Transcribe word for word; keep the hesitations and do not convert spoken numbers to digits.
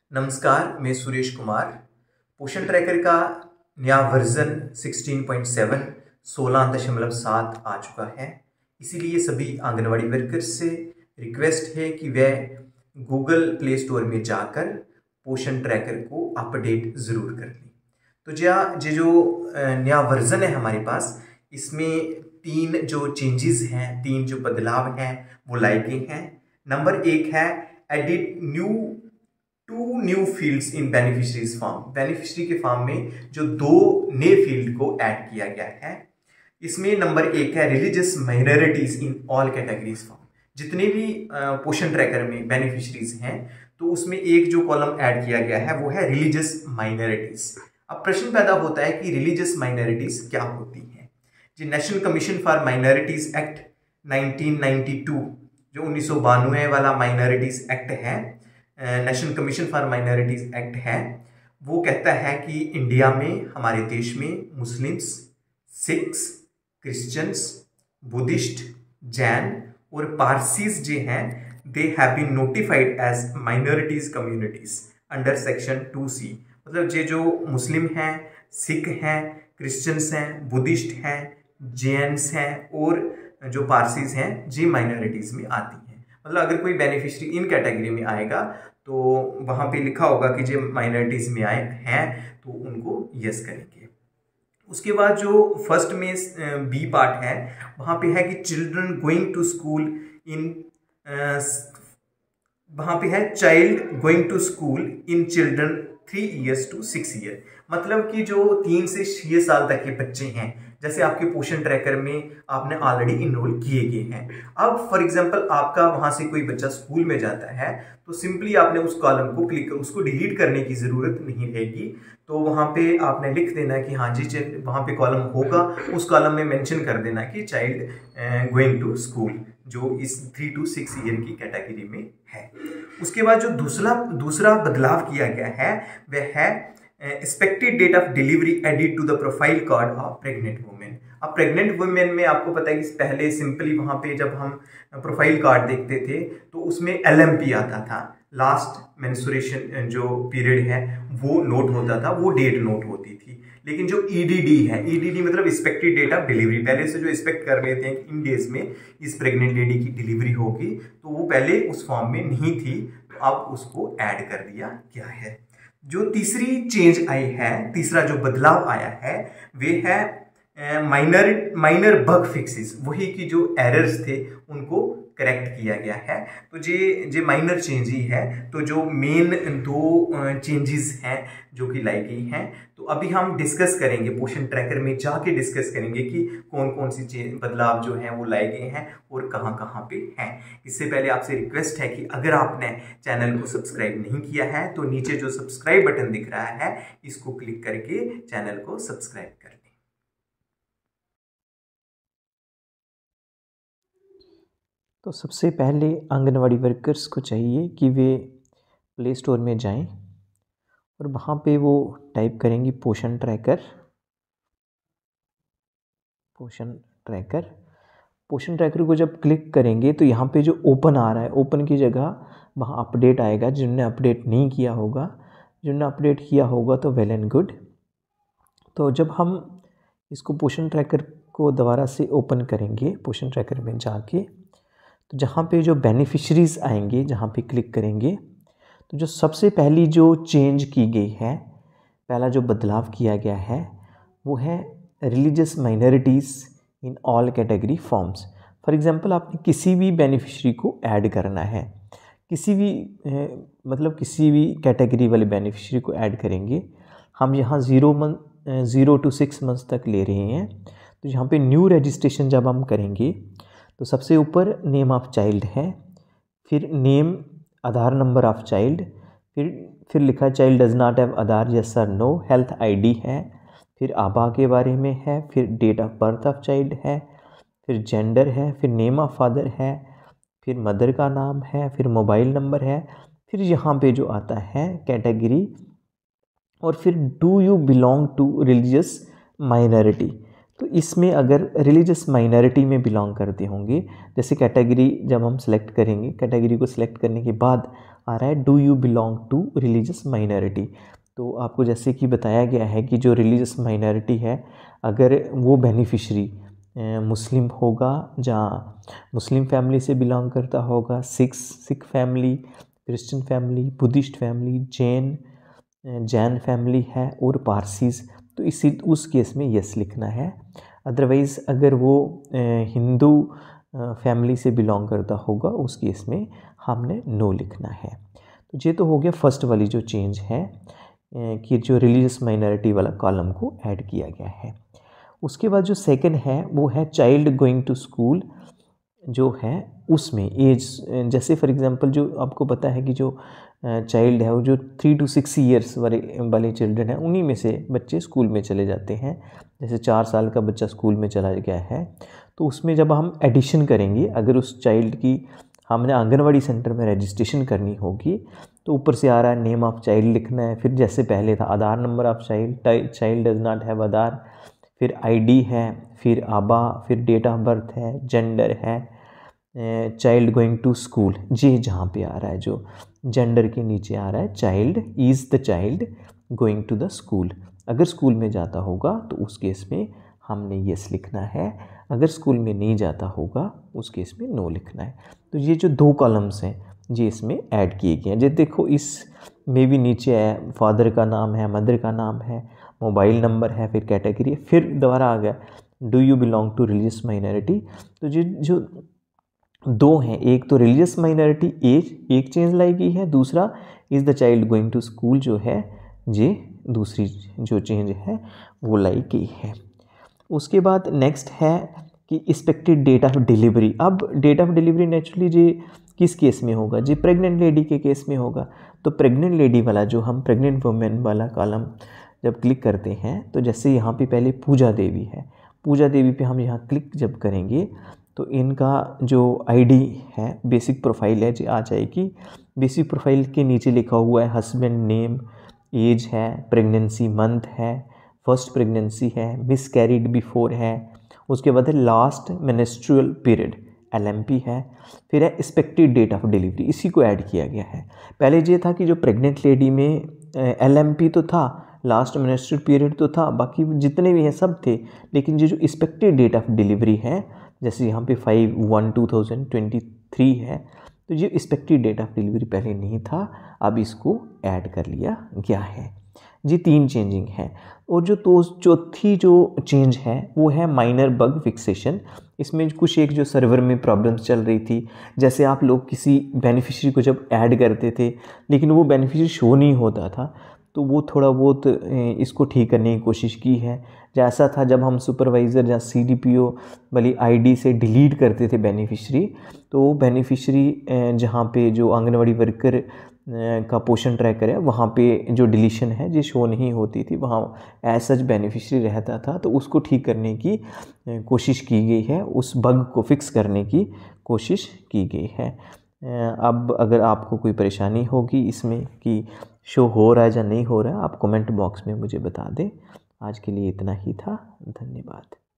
नमस्कार, मैं सुरेश कुमार। पोषण ट्रैकर का नया वर्जन सोलह पॉइंट सात सोलह दशमलव सात आ चुका है। इसीलिए सभी आंगनवाड़ी वर्कर्स से रिक्वेस्ट है कि वे गूगल प्ले स्टोर में जाकर पोषण ट्रैकर को अपडेट ज़रूर कर लें। तो जा ये जो नया वर्जन है हमारे पास, इसमें तीन जो चेंजेस हैं, तीन जो बदलाव हैं वो लाए गए हैं। नंबर एक है edit new two new fields in beneficiaries form. Beneficiary के फॉर्म में जो दो नए फील्ड को ऐड किया गया है। इसमें नंबर एक है religious minorities in all categories form. जितने भी पोषण ट्रैकर में बेनिफिशरीज हैं तो उसमें एक जो कॉलम ऐड किया गया है वो है रिलीजियस माइनॉरिटीज। अब प्रश्न पैदा होता है कि रिलीजियस माइनॉरिटीज क्या होती हैं। जो national commission for minorities act nineteen ninety two, जो उन्नीस सौ बानवे वाला माइनॉरिटीज एक्ट है, national commission for minorities act है, वो कहता है कि इंडिया में, हमारे देश में Muslims, Sikhs, Christians, Buddhist, Jain और पारसीज जो हैं they have been notified as minorities communities under section two C. मतलब ये जो मुस्लिम हैं, सिख हैं, क्रिश्चियंस हैं, बुद्धिस्ट हैं, जैन्स हैं और जो पारसीज हैं जी माइनॉरिटीज में आती हैं। मतलब अगर कोई बेनिफिशरी इन कैटेगरी में आएगा तो वहाँ पे लिखा होगा कि जो माइनॉरिटीज में आए हैं तो उनको यस करेंगे। उसके बाद जो फर्स्ट में बी पार्ट है वहाँ पे है कि children going to school in, वहाँ पे है child going to school in children three years to six year. मतलब कि जो तीन से छः साल तक के बच्चे हैं, जैसे आपके पोषण ट्रैकर में आपने ऑलरेडी इनरोल किए गए हैं। अब फॉर एग्जांपल आपका वहां से कोई बच्चा स्कूल में जाता है तो सिंपली आपने उस कॉलम को क्लिक कर, उसको डिलीट करने की ज़रूरत नहीं रहेगी। तो वहां पे आपने लिख देना कि हाँ जी वहां पे कॉलम होगा, उस कॉलम में मेंशन कर देना कि चाइल्ड गोइंग टू स्कूल, जो इस थ्री टू सिक्स ईयर की कैटेगरी में है। उसके बाद जो दूसरा दूसरा बदलाव किया गया है वह है expected date of delivery added to the profile card of pregnant women. अब प्रेग्नेंट वुमेन में आपको पता है कि पहले सिंपली वहाँ पे जब हम प्रोफाइल कार्ड देखते थे तो उसमें एल एम पी आता था, लास्ट मेंस्ट्रुएशन जो पीरियड है वो नोट होता था, वो डेट नोट होती थी। लेकिन जो ई डी डी है, ई डी डी मतलब एक्सपेक्टेड डेट ऑफ डिलीवरी, पहले से जो एक्सपेक्ट कर लेते हैं कि इन डेज में इस प्रेग्नेंट लेडी की डिलीवरी होगी, तो वो पहले उस फॉर्म में नहीं थी, तो अब उसको ऐड कर दिया गया है। जो तीसरी चेंज आई है, तीसरा जो बदलाव आया है वे है माइनर माइनर बग फिक्सेस। वही की जो एरर्स थे उनको करेक्ट किया गया है। तो जे जे माइनर चेंज ही है। तो जो मेन दो चेंजेस हैं जो कि लाई गई हैं, तो अभी हम डिस्कस करेंगे, पोषण ट्रैकर में जाके डिस्कस करेंगे कि कौन कौन सी बदलाव जो हैं वो लाए गए हैं और कहाँ कहाँ पे हैं। इससे पहले आपसे रिक्वेस्ट है कि अगर आपने चैनल को सब्सक्राइब नहीं किया है तो नीचे जो सब्सक्राइब बटन दिख रहा है इसको क्लिक करके चैनल को सब्सक्राइब कर लें। तो सबसे पहले आंगनवाड़ी वर्कर्स को चाहिए कि वे प्ले स्टोर में जाएं और वहाँ पे वो टाइप करेंगी पोषण ट्रैकर। पोषण ट्रैकर पोषण ट्रैकर को जब क्लिक करेंगे तो यहाँ पे जो ओपन आ रहा है, ओपन की जगह वहाँ अपडेट आएगा। जिन्होंने अपडेट नहीं किया होगा, जिन्होंने अपडेट किया होगा तो वेल एंड गुड। तो जब हम इसको पोषण ट्रैकर को दोबारा से ओपन करेंगे, पोषण ट्रैकर में जाके, तो जहाँ पे जो बेनिफिशरीज़ आएंगे, जहाँ पे क्लिक करेंगे तो जो सबसे पहली जो चेंज की गई है, पहला जो बदलाव किया गया है वो है religious minorities in all category forms. For example आपने किसी भी बेनिफिशरी को ऐड करना है, किसी भी ए, मतलब किसी भी कैटेगरी वाले बेनिफिशरी को ऐड करेंगे। हम यहाँ zero month zero to six months तक ले रहे हैं। तो यहाँ पे न्यू रजिस्ट्रेशन जब हम करेंगे तो सबसे ऊपर नेम ऑफ चाइल्ड है, फिर name, Aadhaar number of child, फिर फिर लिखा child does not have Aadhaar, yes और नो, हेल्थ आईडी है, फिर आबा के बारे में है, फिर date of birth of child है, फिर जेंडर है, फिर नेम ऑफ फादर है, फिर मदर का नाम है, फिर मोबाइल नंबर है, फिर यहाँ पे जो आता है कैटेगरी, और फिर do you belong to religious minority. तो इसमें अगर रिलीजियस माइनॉरिटी में बिलोंग करते होंगे, जैसे कैटेगरी जब हम सेलेक्ट करेंगे, कैटेगरी को सिलेक्ट करने के बाद आ रहा है do you belong to religious minority. तो आपको जैसे कि बताया गया है कि जो रिलीजियस माइनॉरिटी है, अगर वो बेनिफिशरी मुस्लिम होगा, जहाँ मुस्लिम फैमिली से बिलोंग करता होगा, Sikh Sikh family, Christian family, Buddhist family, Jain Jain family है और पारसीज, तो इसी उस केस में यस लिखना है। अदरवाइज़ अगर वो हिंदू फैमिली से बिलोंग करता होगा, उस केस में हमने नो लिखना है। तो ये तो हो गया फर्स्ट वाली जो चेंज है कि जो रिलीजियस माइनॉरिटी वाला कॉलम को ऐड किया गया है। उसके बाद जो सेकंड है वो है चाइल्ड गोइंग टू स्कूल, जो है उसमें एज, जैसे फॉर एग्जांपल जो आपको पता है कि जो चाइल्ड है वो जो थ्री टू सिक्स ईयर्स वाले वाले चिल्ड्रन हैं, उन्हीं में से बच्चे स्कूल में चले जाते हैं। जैसे चार साल का बच्चा स्कूल में चला गया है, तो उसमें जब हम एडिशन करेंगे, अगर उस चाइल्ड की हमने आंगनवाड़ी सेंटर में रजिस्ट्रेशन करनी होगी, तो ऊपर से आ रहा है नेम ऑफ चाइल्ड लिखना है, फिर जैसे पहले था Aadhaar number of child, child does not have Aadhaar, फिर आईडी है, फिर आबा, फिर डेट ऑफ बर्थ है, जेंडर है, चाइल्ड गोइंग टू स्कूल, ये जहाँ पे आ रहा है जो जेंडर के नीचे आ रहा है child is the child going to the school. अगर स्कूल में जाता होगा तो उस केस में हमने यस लिखना है, अगर स्कूल में नहीं जाता होगा उस केस में नो लिखना है। तो ये जो दो कॉलम्स हैं ये इसमें ऐड किए गए हैं। जो देखो इस में भी नीचे है फादर का नाम है, मदर का नाम है, मोबाइल नंबर है, फिर कैटेगरी, फिर दोबारा आ गया do you belong to religious minority. तो जो जो दो हैं, एक तो रिलीजियस माइनॉरिटी एज एक चेंज लाई गई है, दूसरा is the child going to school जो है ये दूसरी जो चेंज है वो लाई गई है। उसके बाद नेक्स्ट है कि एक्सपेक्टेड डेट ऑफ डिलीवरी। अब डेट ऑफ डिलीवरी नेचुरली जी किस केस में होगा, जी प्रेग्नेंट लेडी के केस में होगा। तो प्रेग्नेंट लेडी वाला जो हम प्रेग्नेंट वुमेन वाला कॉलम जब क्लिक करते हैं, तो जैसे यहाँ पे पहले पूजा देवी है, पूजा देवी पे हम यहाँ क्लिक जब करेंगे तो इनका जो आईडी है बेसिक प्रोफाइल है जी आ जाएगी। बेसिक प्रोफाइल के नीचे लिखा हुआ है हस्बैंड नेम, एज है, प्रेगनेंसी मंथ है, फर्स्ट प्रेगनेंसी है, मिस कैरिड बिफोर है, उसके बाद है last menstrual period L M P है, फिर है एक्सपेक्टेड डेट ऑफ डिलीवरी, इसी को ऐड किया गया है। पहले ये था कि जो प्रेग्नेंट लेडी में एल एम पी तो था, लास्ट मेनेस्ट्रुअल पीरियड तो था, बाकी जितने भी हैं सब थे, लेकिन ये जो एक्सपेक्टेड डेट ऑफ डिलीवरी है जैसे यहाँ पे five one two thousand twenty three है, तो ये एक्सपेक्टेड डेट ऑफ डिलीवरी पहले नहीं था, अब इसको ऐड कर लिया गया है। ये तीन चेंजिंग है। और जो तो चौथी जो चेंज है वो है माइनर बग फिक्सेशन। इसमें कुछ एक जो सर्वर में प्रॉब्लम्स चल रही थी, जैसे आप लोग किसी बेनिफिशियरी को जब ऐड करते थे लेकिन वो बेनिफिशियरी शो नहीं होता था, तो वो थोड़ा बहुत इसको ठीक करने की कोशिश की है। जैसा था जब हम सुपरवाइज़र या सी डी पी ओ वाली आईडी से डिलीट करते थे बेनिफिशियरी, तो बेनिफिशियरी जहाँ पे जो आंगनवाड़ी वर्कर का पोषण ट्रैकर है वहाँ पे जो डिलीशन है जो शो नहीं होती थी, वहाँ एज सच बेनिफिशियरी रहता था, तो उसको ठीक करने की कोशिश की गई है, उस बग को फिक्स करने की कोशिश की गई है। अब अगर आपको कोई परेशानी होगी इसमें कि शो हो रहा है या नहीं हो रहा है, आप कमेंट बॉक्स में मुझे बता दें। आज के लिए इतना ही था, धन्यवाद।